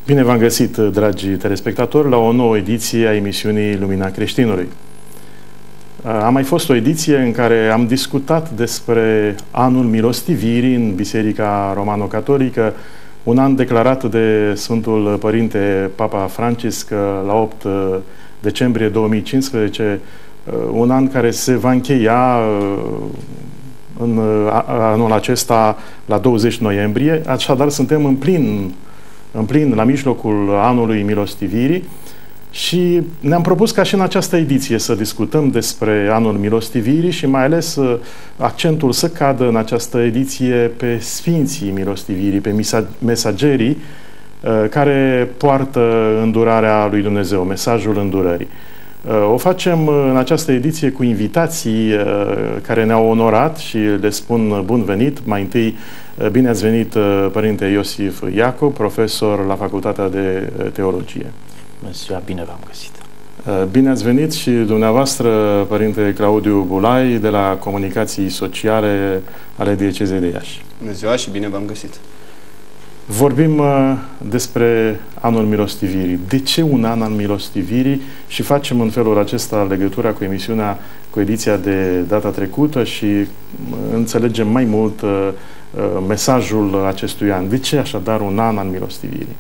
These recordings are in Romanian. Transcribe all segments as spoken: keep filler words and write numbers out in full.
Bine v-am găsit, dragi telespectatori, la o nouă ediție a emisiunii Lumina Creștinului. A mai fost o ediție în care am discutat despre anul milostivirii în Biserica Romano-Catolică, un an declarat de Sfântul Părinte Papa Francisc la opt decembrie două mii cincisprezece, un an care se va încheia în anul acesta la douăzeci noiembrie, așadar suntem în plin, în plin la mijlocul anului milostivirii și ne-am propus ca și în această ediție să discutăm despre anul milostivirii și mai ales accentul să cadă în această ediție pe Sfinții milostivirii, pe mesagerii care poartă îndurarea lui Dumnezeu, mesajul îndurării. O facem în această ediție cu invitații care ne-au onorat și le spun bun venit. Mai întâi, bine ați venit, Părinte Iosif Iacob, profesor la Facultatea de Teologie. Bună ziua, bine v-am găsit. Bine ați venit și dumneavoastră, Părinte Claudiu Bulai, de la Comunicații Sociale ale Diecezei de Iași. Bună ziua și bine v-am găsit. Vorbim uh, despre anul milostivirii. De ce un an al milostivirii? Și facem în felul acesta legătura cu emisiunea, cu ediția de data trecută și uh, înțelegem mai mult uh, uh, mesajul acestui an. De ce așadar un an al milostivirii?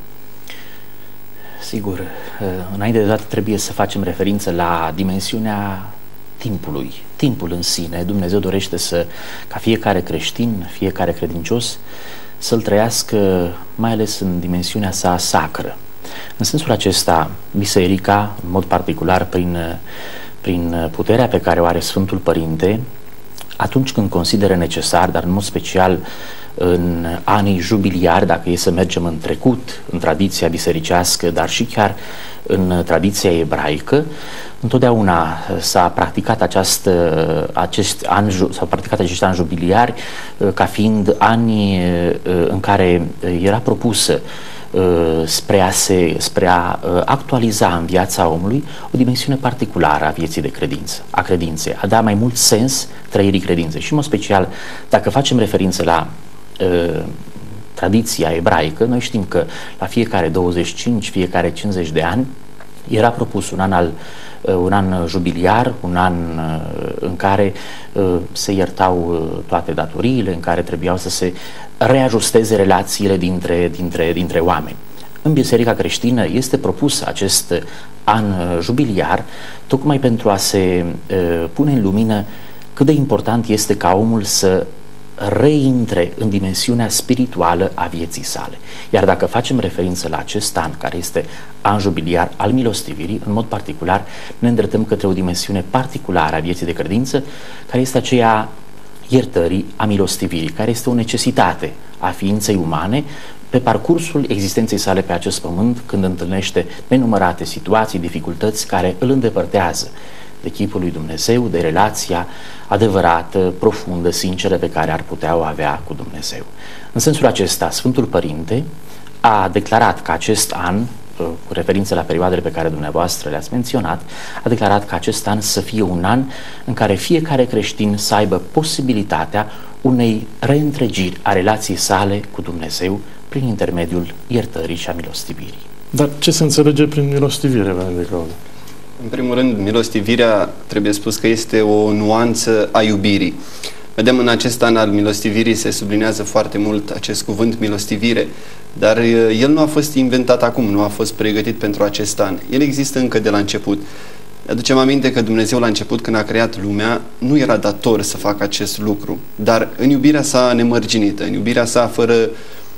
Sigur, uh, înainte de toate trebuie să facem referință la dimensiunea timpului. Timpul în sine, Dumnezeu dorește să, ca fiecare creștin, fiecare credincios, să-l trăiască mai ales în dimensiunea sa sacră. În sensul acesta, Biserica, în mod particular prin, prin puterea pe care o are Sfântul Părinte, atunci când consideră necesar, dar în mod special în anii jubiliari, dacă e să mergem în trecut, în tradiția bisericească, dar și chiar în tradiția ebraică, întotdeauna s-a practicat această, acest an, s-au practicat acești ani jubiliari ca fiind ani în care era propusă spre a, se, spre a actualiza în viața omului o dimensiune particulară a vieții de credință, a credinței, a da mai mult sens trăirii credinței. Și în mod special, dacă facem referință la uh, tradiția ebraică, noi știm că la fiecare douăzeci și cinci, fiecare cincizeci de ani era propus un an al un an jubiliar, un an în care se iertau toate datoriile, în care trebuiau să se reajusteze relațiile dintre, dintre, dintre oameni. În Biserica creștină este propus acest an jubiliar tocmai pentru a se pune în lumină cât de important este ca omul să reintre în dimensiunea spirituală a vieții sale. Iar dacă facem referință la acest an, care este an jubiliar al milostivirii, în mod particular ne îndreptăm către o dimensiune particulară a vieții de credință, care este aceea iertării, a milostivirii, care este o necesitate a ființei umane pe parcursul existenței sale pe acest pământ, când întâlnește nenumărate situații, dificultăți care îl îndepărtează de chipul lui Dumnezeu, de relația adevărată, profundă, sinceră pe care ar putea o avea cu Dumnezeu. În sensul acesta, Sfântul Părinte a declarat că acest an, cu referință la perioadele pe care dumneavoastră le-ați menționat, a declarat că acest an să fie un an în care fiecare creștin să aibă posibilitatea unei reîntregiri a relației sale cu Dumnezeu prin intermediul iertării și a milostivirii. Dar ce se înțelege prin milostivire, Părinte Claudiu? În primul rând, milostivirea, trebuie spus că este o nuanță a iubirii. Vedem în acest an al milostivirii se sublinează foarte mult acest cuvânt milostivire, dar el nu a fost inventat acum, nu a fost pregătit pentru acest an. El există încă de la început. Aducem aminte că Dumnezeu la început, când a creat lumea, nu era dator să facă acest lucru, dar în iubirea sa nemărginită, în iubirea sa fără,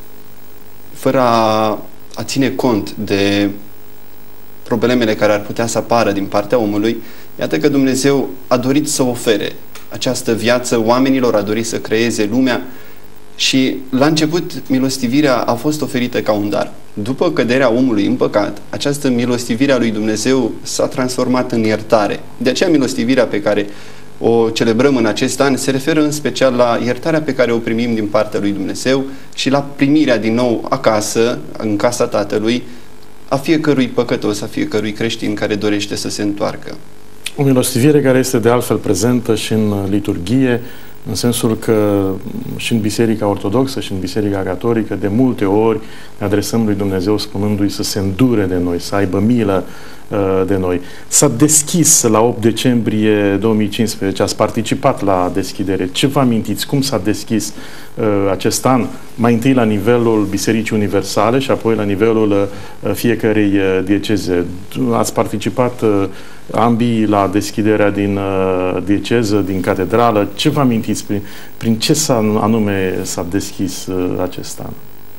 fără a, a ține cont de problemele care ar putea să apară din partea omului, iată că Dumnezeu a dorit să ofere această viață oamenilor, a dorit să creeze lumea și la început milostivirea a fost oferită ca un dar. După căderea omului în păcat, această milostivire a lui Dumnezeu s-a transformat în iertare. De aceea milostivirea pe care o celebrăm în acest an se referă în special la iertarea pe care o primim din partea lui Dumnezeu și la primirea din nou acasă, în casa Tatălui, a fiecărui păcătos, a fiecărui creștin care dorește să se întoarcă. O milostivire care este de altfel prezentă și în liturghie, în sensul că și în Biserica Ortodoxă și în Biserica Catolică de multe ori ne adresăm lui Dumnezeu spunându-i să se îndure de noi, să aibă milă uh, de noi. S-a deschis la opt decembrie două mii cincisprezece, ați participat la deschidere. Ce vă amintiți? Cum s-a deschis uh, acest an? Mai întâi la nivelul Bisericii Universale și apoi la nivelul uh, fiecărei uh, dieceze. Ați participat uh, ambii la deschiderea din uh, dieceză, din catedrală. Ce vă amintiți? Prin, prin ce s-a, anume s-a deschis uh, acest an?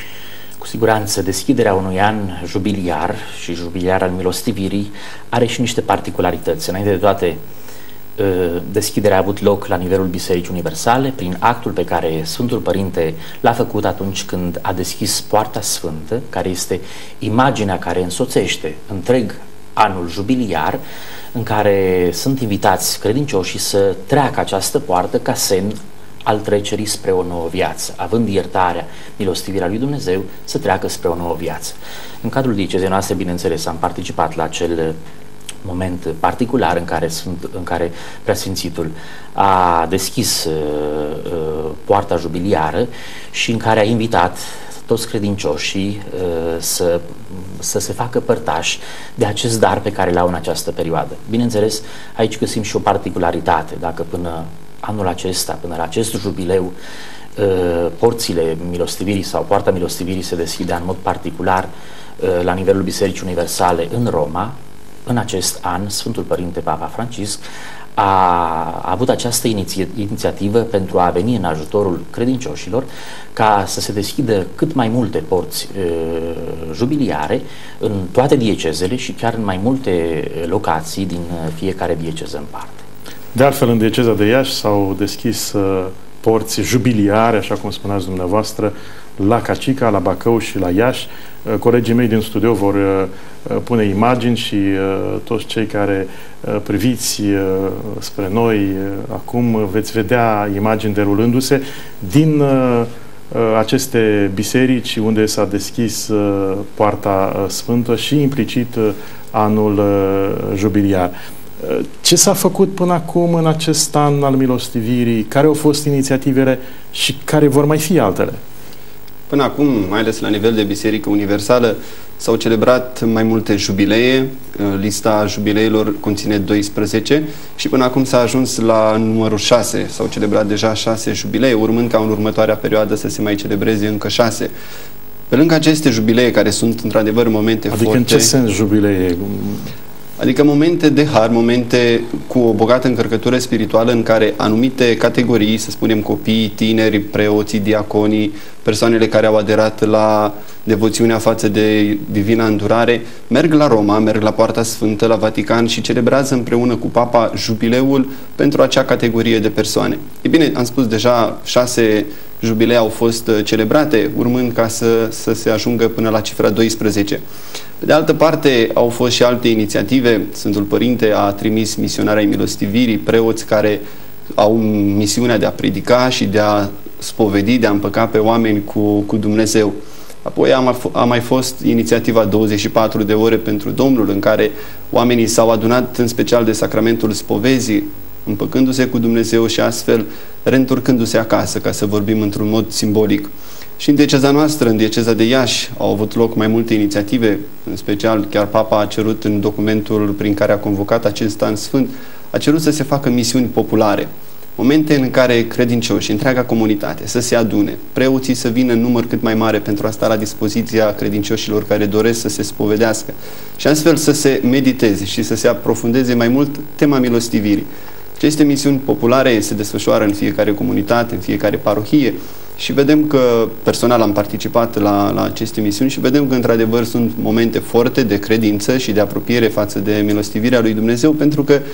Cu siguranță, deschiderea unui an jubiliar și jubiliar al milostivirii are și niște particularități. Înainte de toate, deschiderea a avut loc la nivelul Bisericii Universale prin actul pe care Sfântul Părinte l-a făcut atunci când a deschis Poarta Sfântă, care este imaginea care însoțește întreg anul jubiliar, în care sunt invitați credincioșii să treacă această poartă ca semn al trecerii spre o nouă viață, având iertarea, milostivirea lui Dumnezeu, să treacă spre o nouă viață. În cadrul diecezei noastre, bineînțeles, am participat la acel moment particular în care, sunt, în care Preasfințitul a deschis uh, uh, poarta jubiliară și în care a invitat toți credincioșii uh, să, să se facă părtași de acest dar pe care l-au în această perioadă. Bineînțeles, aici găsim și o particularitate. Dacă până anul acesta, până la acest jubileu, uh, porțile milostivirii sau poarta milostivirii se deschidea în mod particular uh, la nivelul Bisericii Universale în Roma, în acest an, Sfântul Părinte Papa Francisc a, a avut această iniția, inițiativă pentru a veni în ajutorul credincioșilor ca să se deschidă cât mai multe porți e, jubiliare în toate diecezele și chiar în mai multe locații din fiecare dieceză în parte. De altfel, în dieceza de Iași s-au deschis uh, porți jubiliare, așa cum spuneați dumneavoastră, la Cacica, la Bacău și la Iași. Uh, colegii mei din studio vor uh, pune imagini și uh, toți cei care uh, priviți uh, spre noi uh, acum veți vedea imagini derulându-se din uh, aceste biserici unde s-a deschis uh, Poarta uh, Sfântă și implicit uh, anul uh, jubiliar. Ce s-a făcut până acum în acest an al milostivirii? Care au fost inițiativele și care vor mai fi altele? Până acum, mai ales la nivel de Biserică Universală, s-au celebrat mai multe jubilee. Lista jubileilor conține doisprezece și până acum s-a ajuns la numărul șase. S-au celebrat deja șase jubilee, urmând ca în următoarea perioadă să se mai celebreze încă șase. Pe lângă aceste jubilee, care sunt într-adevăr momente adică foarte... Adică în ce sens jubilee? Adică momente de har, momente cu o bogată încărcătură spirituală în care anumite categorii, să spunem copiii, tineri, preoții, diaconii, persoanele care au aderat la devoțiunea față de Divina Îndurare, merg la Roma, merg la Poarta Sfântă, la Vatican și celebrează împreună cu Papa jubileul pentru acea categorie de persoane. E bine, am spus deja, șase jubilei au fost celebrate, urmând ca să, să se ajungă până la cifra doisprezece. Pe de altă parte, au fost și alte inițiative. Sfântul Părinte a trimis misionarea milostivirii, preoți care au misiunea de a predica și de a spovedi, de a împăca pe oameni cu, cu Dumnezeu. Apoi a, a mai fost inițiativa douăzeci și patru de ore pentru Domnul, în care oamenii s-au adunat în special de sacramentul spovezii, împăcându-se cu Dumnezeu și astfel reîntorcându-se acasă, ca să vorbim într-un mod simbolic. Și în dieceza noastră, în dieceza de Iași, au avut loc mai multe inițiative, în special chiar Papa a cerut în documentul prin care a convocat acest an sfânt, a cerut să se facă misiuni populare, momente în care credincioși, întreaga comunitate, să se adune, preoții să vină în număr cât mai mare pentru a sta la dispoziția credincioșilor care doresc să se spovedească și astfel să se mediteze și să se aprofundeze mai mult tema milostivirii. Aceste misiuni populare se desfășoară în fiecare comunitate, în fiecare parohie și vedem că, personal am participat la, la aceste misiuni și vedem că într-adevăr sunt momente forte de credință și de apropiere față de milostivirea lui Dumnezeu, pentru că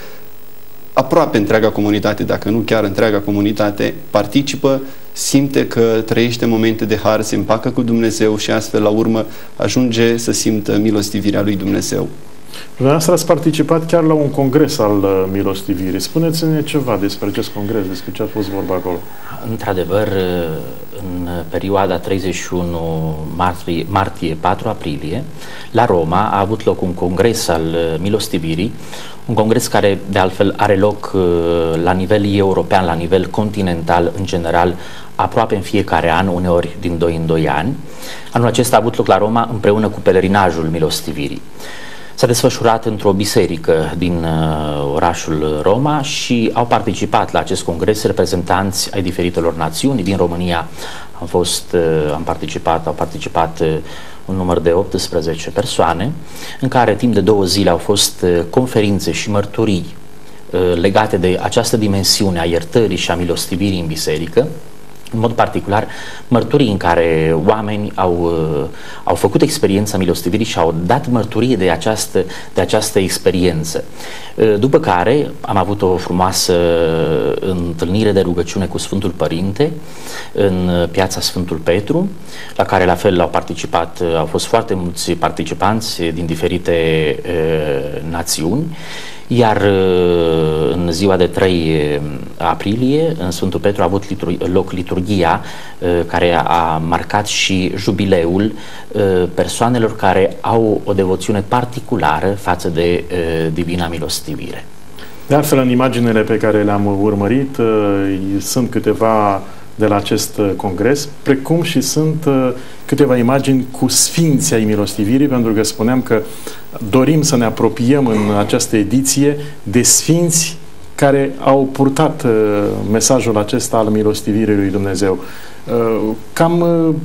aproape întreaga comunitate, dacă nu chiar întreaga comunitate, participă, simte că trăiește momente de har, se împacă cu Dumnezeu și astfel la urmă ajunge să simtă milostivirea lui Dumnezeu. Dumneavoastră ați participat chiar la un congres al uh, milostivirii. Spuneți-ne ceva despre acest congres, despre ce a fost vorba acolo. Într-adevăr, în perioada treizeci și unu martie, martie patru aprilie, la Roma a avut loc un congres al milostivirii, un congres care de altfel are loc la nivel european, la nivel continental în general, aproape în fiecare an, uneori din doi în doi ani. Anul acesta a avut loc la Roma împreună cu pelerinajul milostivirii. S-a desfășurat într-o biserică din uh, orașul Roma și au participat la acest congres reprezentanți ai diferitelor națiuni. Din România am fost, uh, am participat, au participat uh, un număr de optsprezece persoane, în care timp de două zile au fost uh, conferințe și mărturii uh, legate de această dimensiune a iertării și a milostivirii în biserică. În mod particular, mărturii în care oameni au, au făcut experiența milostivirii și au dat mărturie de această, de această experiență. După care am avut o frumoasă întâlnire de rugăciune cu Sfântul Părinte în piața Sfântul Petru, la care la fel au participat, au fost foarte mulți participanți din diferite uh, națiuni. Iar în ziua de trei aprilie, în Sfântul Petru a avut loc liturghia care a marcat și jubileul persoanelor care au o devoțiune particulară față de Divina Milostivire. De altfel, în imaginele pe care le-am urmărit, sunt câteva de la acest congres, precum și sunt câteva imagini cu sfinții ai milostivirii, pentru că spuneam că dorim să ne apropiem în această ediție de sfinți care au purtat mesajul acesta al milostivirii lui Dumnezeu. Cam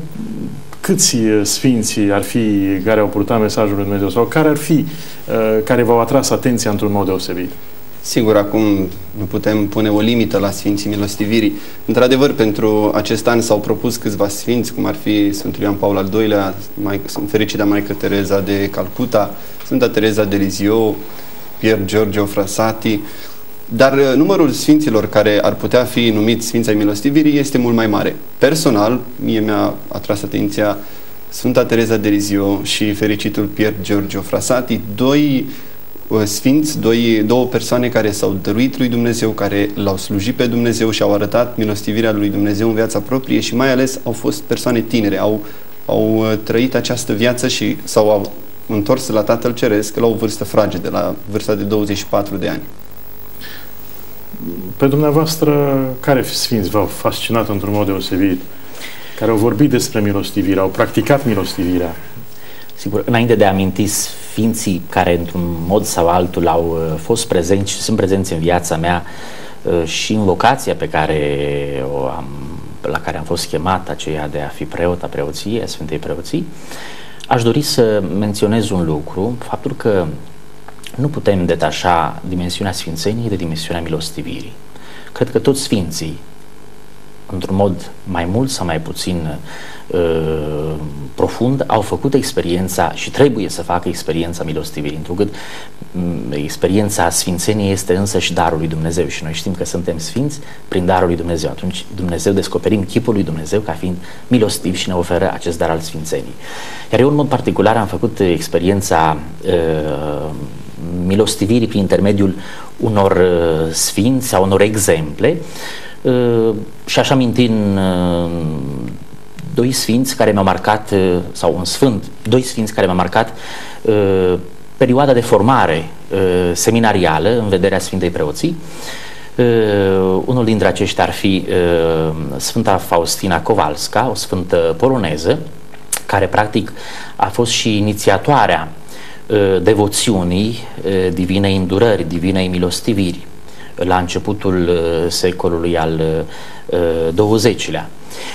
câți sfinți ar fi care au purtat mesajul lui Dumnezeu sau care ar fi care v-au atras atenția într-un mod deosebit? Sigur, acum nu putem pune o limită la Sfinții Milostivirii. Într-adevăr, pentru acest an s-au propus câțiva sfinți, cum ar fi Sfântul Ioan Paul al doilea, Fericita Maică Tereza de Calcuta, Sfânta Tereza de Lisieux, Pier Giorgio Frassati, dar numărul sfinților care ar putea fi numiți Sfinți ai Milostivirii este mult mai mare. Personal, mie mi-a atras atenția Sfânta Tereza de Lisieux și fericitul Pier Giorgio Frassati, doi sfinți, doi, două persoane care s-au dăruit lui Dumnezeu, care l-au slujit pe Dumnezeu și au arătat milostivirea lui Dumnezeu în viața proprie și mai ales au fost persoane tinere, au, au trăit această viață și s-au au întors la Tatăl Ceresc la o vârstă fragedă, la vârsta de douăzeci și patru de ani. Pe dumneavoastră, care sfinți v-au fascinat într-un mod deosebit? Care au vorbit despre milostivire, au practicat milostivirea? Sigur, înainte de a aminti sfinții care într-un mod sau altul au fost prezenți și sunt prezenți în viața mea și în vocația pe care o am, la care am fost chemat, aceea de a fi preot a preoției, a Sfintei Preoții, aș dori să menționez un lucru, faptul că nu putem detașa dimensiunea sfințeniei de dimensiunea milostivirii. Cred că toți sfinții, într-un mod mai mult sau mai puțin uh, profund, au făcut experiența și trebuie să facă experiența milostivirii, întrucât experiența sfințeniei este însă și darul lui Dumnezeu și noi știm că suntem sfinți prin darul lui Dumnezeu. Atunci Dumnezeu, descoperim chipul lui Dumnezeu ca fiind milostiv și ne oferă acest dar al sfințenii. Iar eu în mod particular am făcut experiența uh, milostivirii prin intermediul unor uh, sfinți sau unor exemple. Uh, și aș aminti în uh, doi sfinți care mi-au marcat, uh, sau un sfânt, doi sfinți care mi-au marcat uh, perioada de formare uh, seminarială în vederea Sfintei Preoții. Uh, unul dintre aceștia ar fi uh, Sfânta Faustina Kowalska, o sfântă poloneză, care practic a fost și inițiatoarea uh, devoțiunii uh, divinei îndurări, divinei milostiviri, la începutul uh, secolului al uh, douăzecilea.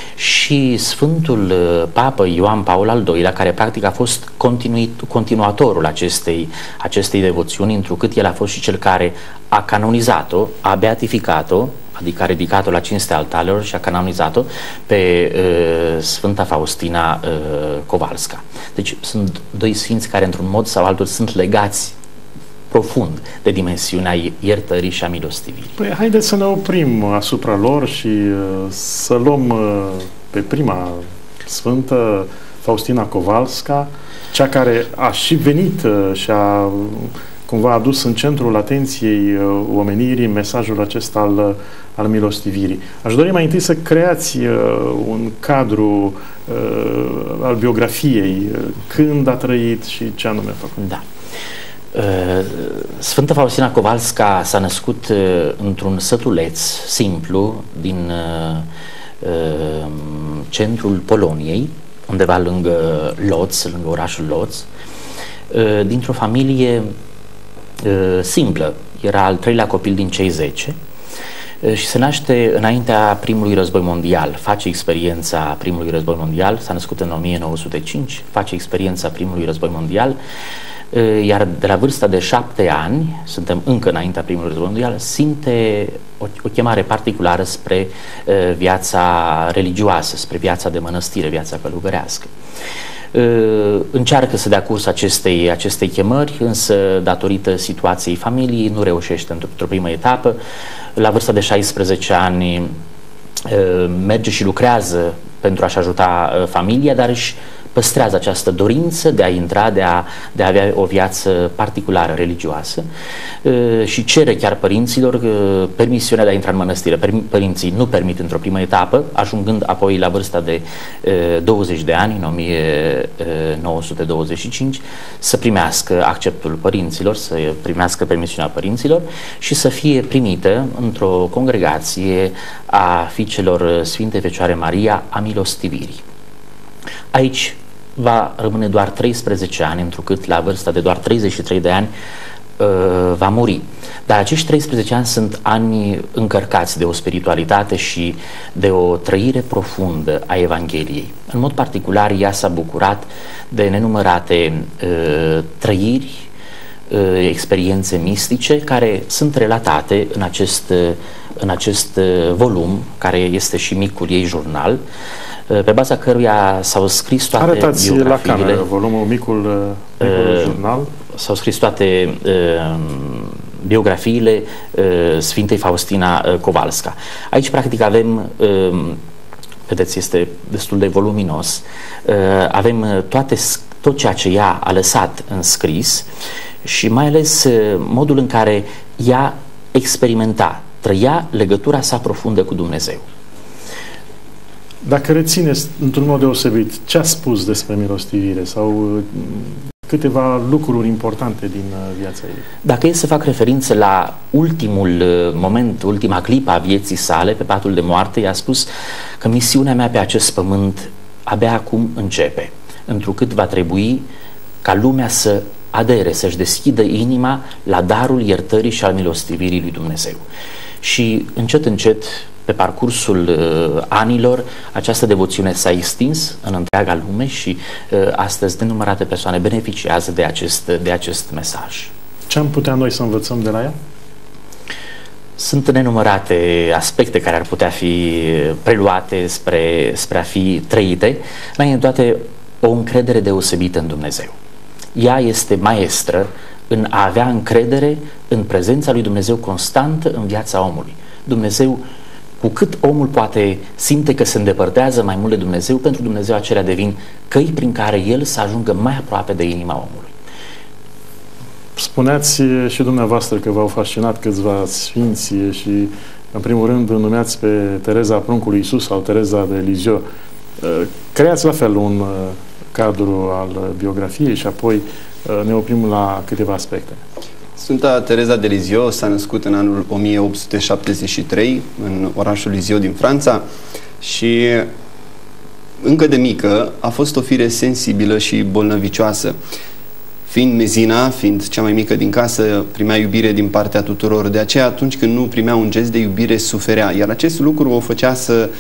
Și Sfântul uh, Papă Ioan Paul al doilea, care practic a fost continuit, continuatorul acestei, acestei devoțiuni, întrucât el a fost și cel care a canonizat-o, a beatificat-o, adică a ridicat-o la cinstea altarelor și a canonizat-o pe uh, Sfânta Faustina uh, Kowalska. Deci sunt doi sfinți care într-un mod sau altul sunt legați profund de dimensiunea iertării și a milostivirii. Păi haideți să ne oprim asupra lor și uh, să luăm uh, pe prima sfântă, Faustina Kowalska, cea care a și venit uh, și a cumva adus în centrul atenției uh, omenirii mesajul acesta al, uh, al milostivirii. Aș dori mai întâi să creați uh, un cadru uh, al biografiei, uh, când a trăit și ce anume a făcut. Da. Sfânta Faustina Kowalska s-a născut într-un sătuleț simplu din centrul Poloniei, undeva lângă Lodz, lângă orașul Lodz, dintr-o familie simplă. Era al treilea copil din cei zece și se naște înaintea primului război mondial. Face experiența primului război mondial, s-a născut în o mie nouă sute cinci, face experiența primului război mondial, iar de la vârsta de șapte ani, suntem încă înaintea primului război mondial, simte o, o chemare particulară spre uh, viața religioasă, spre viața de mănăstire, viața călugărească. Uh, încearcă să dea curs acestei, acestei chemări, însă datorită situației familiei nu reușește într-o, într-o primă etapă. La vârsta de șaisprezece ani uh, merge și lucrează pentru a-și ajuta uh, familia, dar își păstrează această dorință de a intra, de a, de a avea o viață particulară, religioasă uh, și cere chiar părinților uh, permisiunea de a intra în mănăstire. Părinții nu permit într-o primă etapă, ajungând apoi la vârsta de uh, douăzeci de ani, în o mie nouă sute douăzeci și cinci, să primească acceptul părinților, să primească permisiunea părinților și să fie primită într-o congregație a fiicelor Sfintei Fecioare Maria a Milostivirii. Aici va rămâne doar treisprezece ani, întrucât la vârsta de doar treizeci și trei de ani uh, va muri. Dar acești treisprezece ani sunt ani încărcați de o spiritualitate și de o trăire profundă a Evangheliei. În mod particular, ea s-a bucurat de nenumărate uh, trăiri, uh, experiențe mistice care sunt relatate în acest, uh, în acest uh, volum, care este și micul ei jurnal, pe baza căruia s-au scris toate Arătați biografiile. La cameră, volumul, micul, micul uh, jurnal. S-au scris toate uh, biografiile uh, Sfintei Faustina uh, Kowalska. Aici, practic, avem, uh, vedeți, este destul de voluminos, uh, avem toate, tot ceea ce ea a lăsat în scris și mai ales uh, modul în care ea experimenta, trăia legătura sa profundă cu Dumnezeu. Dacă rețineți într-un mod deosebit ce a spus despre milostivire sau câteva lucruri importante din viața ei. Dacă e să fac referință la ultimul moment, ultima clipă a vieții sale, pe patul de moarte, i-a spus că misiunea mea pe acest pământ abia acum începe, întrucât va trebui ca lumea să adere, să-și deschidă inima la darul iertării și al milostivirii lui Dumnezeu. Și încet, încet, pe parcursul uh, anilor, această devoțiune s-a extins în întreaga lume și uh, astăzi nenumărate persoane beneficiază de acest, de acest mesaj. Ce am putea noi să învățăm de la ea? Sunt nenumărate aspecte care ar putea fi preluate spre, spre a fi trăite. Mai în toate, o încredere deosebită în Dumnezeu. Ea este maestră în a avea încredere în prezența lui Dumnezeu constantă în viața omului. Dumnezeu, cu cât omul poate simte că se îndepărtează mai mult de Dumnezeu, pentru Dumnezeu acelea devin căi prin care el să ajungă mai aproape de inima omului. Spuneați și dumneavoastră că v-au fascinat câțiva sfinți și, în primul rând, numeați pe Tereza Pruncului Iisus sau Tereza de Lisieux. Creați la fel un cadru al biografiei și apoi ne oprim la câteva aspecte. Sfânta Tereza de Lisieux s-a născut în anul o mie opt sute șaptezeci și trei în orașul Lisieux din Franța și încă de mică a fost o fire sensibilă și bolnăvicioasă. Fiind mezina, fiind cea mai mică din casă, primea iubire din partea tuturor. De aceea, atunci când nu primea un gest de iubire, suferea. Iar acest lucru o făcea să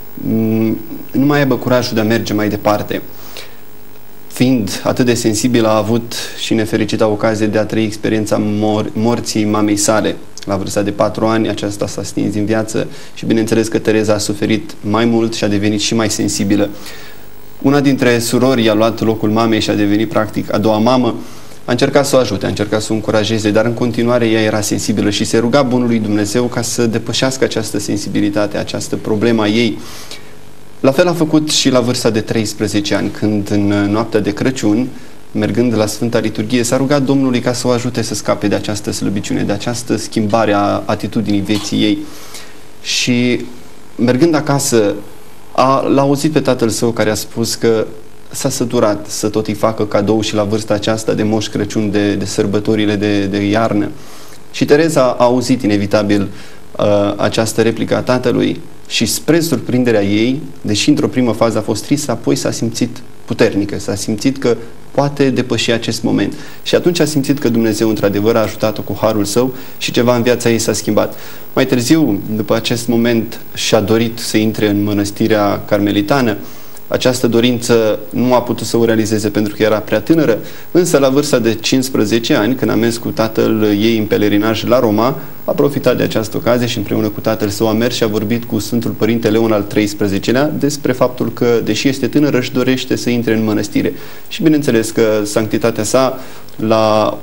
nu mai aibă curajul de a merge mai departe. Fiind atât de sensibil, a avut și nefericita ocazie de a trăi experiența mor morții mamei sale. La vârsta de patru ani, aceasta s-a stins din viață și bineînțeles că Tereza a suferit mai mult și a devenit și mai sensibilă. Una dintre surori i-a luat locul mamei și a devenit practic a doua mamă. A încercat să o ajute, a încercat să o încurajeze, dar în continuare ea era sensibilă și se ruga Bunului Dumnezeu ca să depășească această sensibilitate, această problemă a ei. La fel a făcut și la vârsta de treisprezece ani, când în noaptea de Crăciun mergând la Sfânta Liturghie, s-a rugat Domnului ca să o ajute să scape de această slăbiciune, de această schimbare a atitudinii vieții ei. Și mergând acasă, a, l-a auzit pe tatăl său care a spus că s-a săturat să tot îi facă cadou și la vârsta aceasta de Moș Crăciun, de, de sărbătorile de, de iarnă. Și Tereza a auzit inevitabil uh, această replică a tatălui și spre surprinderea ei, deși într-o primă fază a fost tristă, apoi s-a simțit puternică, s-a simțit că poate depăși acest moment. Și atunci a simțit că Dumnezeu într-adevăr a ajutat-o cu harul său și ceva în viața ei s-a schimbat. Mai târziu, după acest moment, și-a dorit să intre în mănăstirea carmelitană. Această dorință nu a putut să o realizeze pentru că era prea tânără, însă la vârsta de cincisprezece ani, când a mers cu tatăl ei în pelerinaj la Roma, a profitat de această ocazie și împreună cu tatăl său a mers și a vorbit cu Sfântul Părinte Leon al treisprezecelea despre faptul că, deși este tânără, își dorește să intre în mănăstire. Și bineînțeles că sanctitatea sa, la,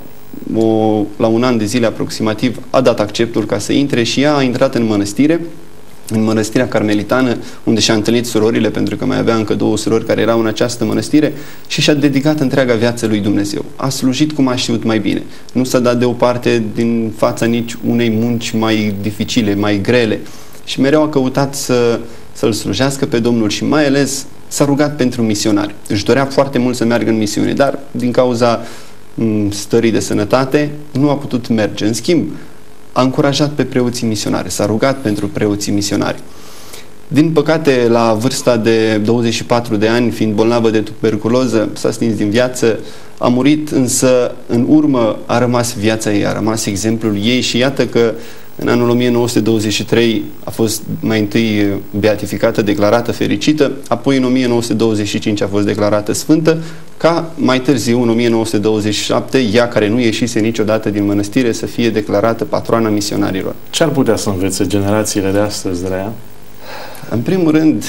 o, la un an de zile aproximativ, a dat acceptul ca să intre și ea a intrat în mănăstire, în mănăstirea carmelitană, unde și-a întâlnit surorile, pentru că mai avea încă două surori care erau în această mănăstire, și și-a dedicat întreaga viață lui Dumnezeu. A slujit cum a știut mai bine. Nu s-a dat deoparte din fața nici unei munci mai dificile, mai grele. Și mereu a căutat să, să-L slujească pe Domnul și mai ales s-a rugat pentru misionari. Își dorea foarte mult să meargă în misiune, dar din cauza stării de sănătate nu a putut merge. În schimb, a încurajat pe preoții misionari, s-a rugat pentru preoții misionari. Din păcate, la vârsta de douăzeci și patru de ani, fiind bolnavă de tuberculoză, s-a stins din viață, a murit, însă în urmă a rămas viața ei, a rămas exemplul ei și iată că în anul o mie nouă sute douăzeci și trei a fost mai întâi beatificată, declarată fericită, apoi în o mie nouă sute douăzeci și cinci a fost declarată sfântă, ca mai târziu, în o mie nouă sute douăzeci și șapte, ea care nu ieșise niciodată din mănăstire să fie declarată patroana misionarilor. Ce ar putea să învețe generațiile de astăzi de la ea? În primul rând,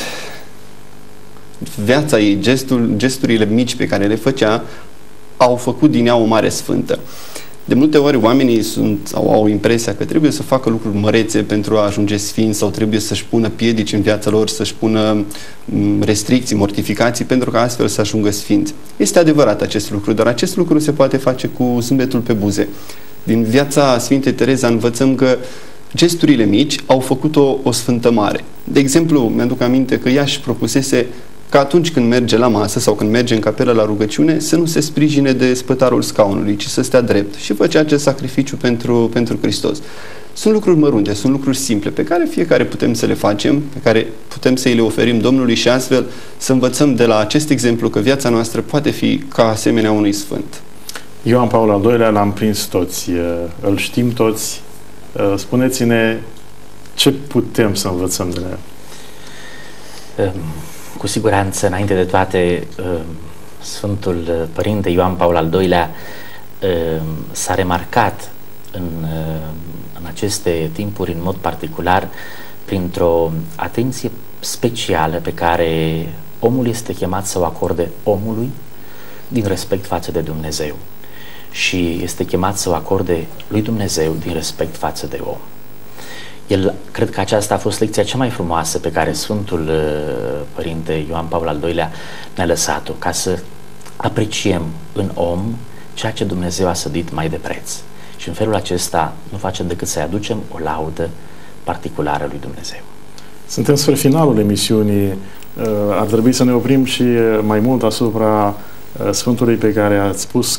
viața ei, gestul, gesturile mici pe care le făcea, au făcut din ea o mare sfântă. De multe ori oamenii sunt, au, au impresia că trebuie să facă lucruri mărețe pentru a ajunge sfinți sau trebuie să-și pună piedici în viața lor, să-și pună restricții, mortificații pentru ca astfel să ajungă sfinți. Este adevărat acest lucru, dar acest lucru se poate face cu zâmbetul pe buze. Din viața Sfintei Tereza învățăm că gesturile mici au făcut-o o sfântă mare. De exemplu, mi-aduc aminte că ea își propusese că atunci când merge la masă sau când merge în capelă la rugăciune, să nu se sprijine de spătarul scaunului, ci să stea drept și făcea acest sacrificiu pentru, pentru Hristos. Sunt lucruri mărunte, sunt lucruri simple, pe care fiecare putem să le facem, pe care putem să îi le oferim Domnului și astfel să învățăm de la acest exemplu că viața noastră poate fi ca asemenea unui sfânt. Ioan Paul al doilea l-am prins toți, îl știm toți. Spuneți-ne ce putem să învățăm de la el. Cu siguranță, înainte de toate, Sfântul Părinte Ioan Paul al doilea s-a remarcat în, în aceste timpuri, în mod particular, printr-o atenție specială pe care omul este chemat să o acorde omului din respect față de Dumnezeu și este chemat să o acorde lui Dumnezeu din respect față de om. El, cred că aceasta a fost lecția cea mai frumoasă pe care Sfântul Părinte Ioan Paul al doilea ne-a lăsat-o, ca să apreciem în om ceea ce Dumnezeu a sădit mai de preț. Și în felul acesta nu facem decât să-i aducem o laudă particulară lui Dumnezeu. Suntem spre finalul emisiunii. Ar trebui să ne oprim și mai mult asupra Sfântului pe care ați spus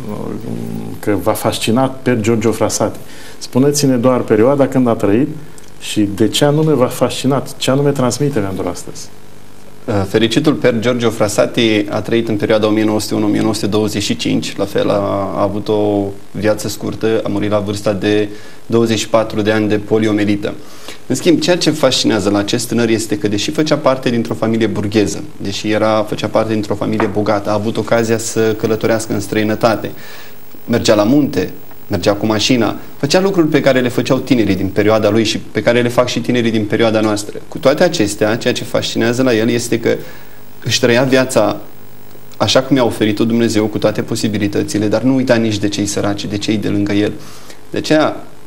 că v-a fascinat per Giorgio Frassati. Spuneți-ne doar perioada când a trăit și de ce anume v-a fascinat, ce anume transmite pentru astăzi. Fericitul per Giorgio Frassati a trăit în perioada o mie nouă sute unu - o mie nouă sute douăzeci și cinci, la fel a, a avut o viață scurtă, a murit la vârsta de douăzeci și patru de ani de poliomelită. În schimb, ceea ce fascinează la acest tânăr este că, deși făcea parte dintr-o familie burgheză, deși era, făcea parte dintr-o familie bogată, a avut ocazia să călătorească în străinătate, mergea la munte, mergea cu mașina, făcea lucruri pe care le făceau tinerii din perioada lui și pe care le fac și tinerii din perioada noastră. Cu toate acestea, ceea ce fascinează la el este că își trăia viața așa cum i-a oferit-o Dumnezeu, cu toate posibilitățile, dar nu uita nici de cei săraci, de cei de lângă el. De aceea,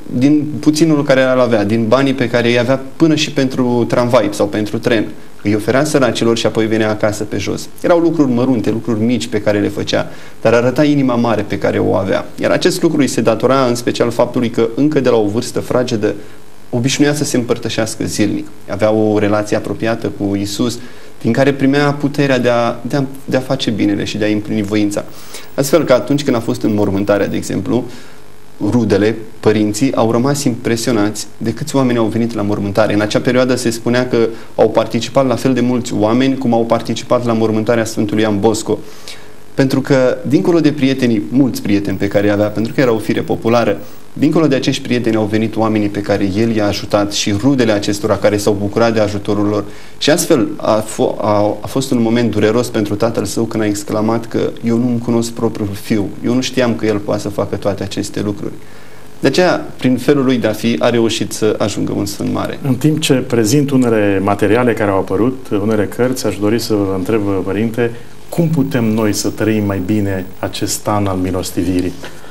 din puținul care îl avea, din banii pe care îi avea până și pentru tramvai sau pentru tren. Îi oferea săracilor și apoi venea acasă pe jos. Erau lucruri mărunte, lucruri mici pe care le făcea, dar arăta inima mare pe care o avea. Iar acest lucru îi se datora în special faptului că încă de la o vârstă fragedă obișnuia să se împărtășească zilnic. Avea o relație apropiată cu Iisus, din care primea puterea de a, de, a, de a face binele și de a împlini voința. Astfel că atunci când a fost în mormântarea, de exemplu, rudele, părinții, au rămas impresionați de câți oameni au venit la mormântare. În acea perioadă se spunea că au participat la fel de mulți oameni cum au participat la mormântarea Sfântului Ioan Bosco. Pentru că, dincolo de prietenii, mulți prieteni pe care îi avea, pentru că era o fire populară, dincolo de acești prieteni au venit oamenii pe care el i-a ajutat și rudele acestora care s-au bucurat de ajutorul lor. Și astfel a, a, a fost un moment dureros pentru tatăl său când a exclamat că eu nu-mi cunosc propriul fiu, eu nu știam că el poate să facă toate aceste lucruri. De aceea, prin felul lui de a fi, a reușit să ajungă un sfânt mare. În timp ce prezint unele materiale care au apărut, unele cărți, aș dori să vă întreb, părinte, cum putem noi să trăim mai bine acest an al milostivirii?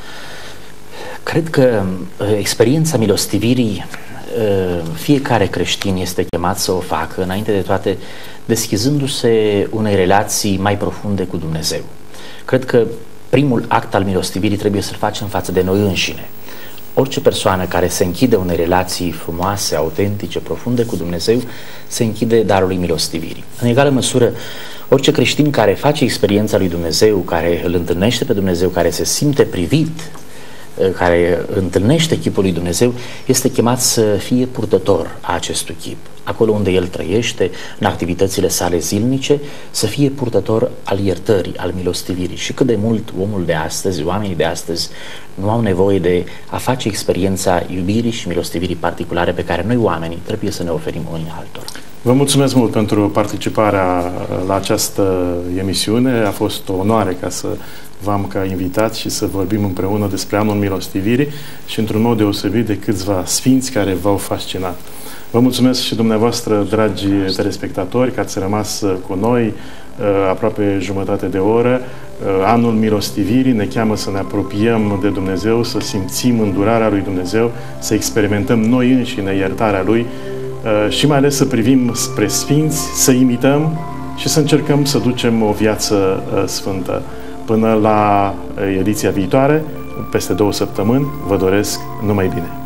Cred că experiența milostivirii fiecare creștin este chemat să o facă, înainte de toate deschizându-se unei relații mai profunde cu Dumnezeu. Cred că primul act al milostivirii trebuie să-l facem față de noi înșine. Orice persoană care se închide unei relații frumoase, autentice, profunde cu Dumnezeu, se închide darului milostivirii. În egală măsură, orice creștin care face experiența lui Dumnezeu, care îl întâlnește pe Dumnezeu, care se simte privit, care întâlnește chipul lui Dumnezeu, este chemat să fie purtător a acestui chip. Acolo unde el trăiește, în activitățile sale zilnice, să fie purtător al iertării, al milostivirii. Și cât de mult omul de astăzi, oamenii de astăzi, nu au nevoie de a face experiența iubirii și milostivirii particulare pe care noi, oamenii, trebuie să ne oferim unii altora. Vă mulțumesc mult pentru participarea la această emisiune. A fost o onoare ca să v-am ca invitat și să vorbim împreună despre anul milostivirii și într-un mod deosebit de câțiva sfinți care v-au fascinat. Vă mulțumesc și dumneavoastră, dragi telespectatori, că ați rămas cu noi aproape jumătate de oră. Anul milostivirii ne cheamă să ne apropiem de Dumnezeu, să simțim îndurarea lui Dumnezeu, să experimentăm noi înșine iertarea Lui și mai ales să privim spre sfinți, să imităm și să încercăm să ducem o viață sfântă. Până la ediția viitoare, peste două săptămâni, vă doresc numai bine!